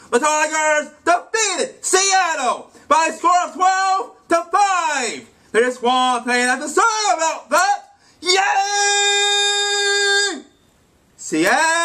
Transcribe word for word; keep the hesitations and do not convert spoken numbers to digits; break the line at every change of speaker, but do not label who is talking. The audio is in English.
the Tigers defeated Seattle by a score of twelve to five. There's one thing I have to say about that. Yay! Seattle!